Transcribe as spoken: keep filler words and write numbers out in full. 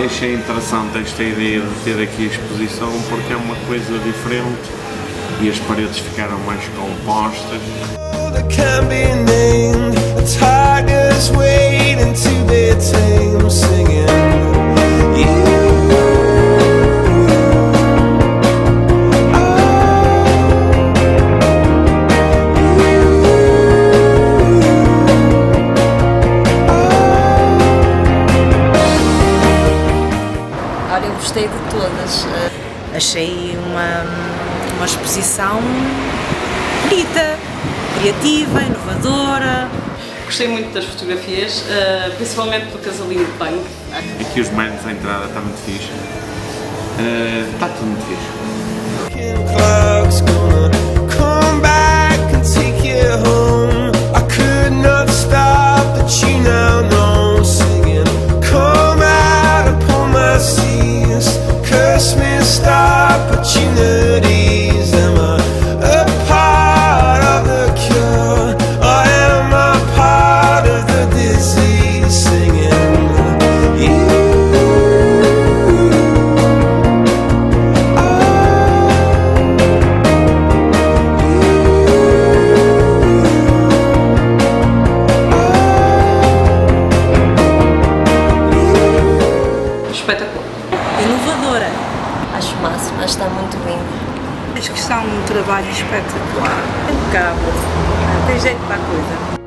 achei interessante esta ideia de ter aqui a exposição porque é uma coisa diferente e as paredes ficaram mais compostas. Olha, eu gostei de todas. Achei uma, uma exposição bonita, criativa, inovadora. Gostei muito das fotografias, principalmente do casalinho de punk. Aqui os médios à entrada está muito fixe. Uh, está tudo muito fixe. Espetacular. Inovadora. Acho máximo, acho que está muito lindo. Acho que está um trabalho espetacular. Impecável. Tem jeito para a coisa.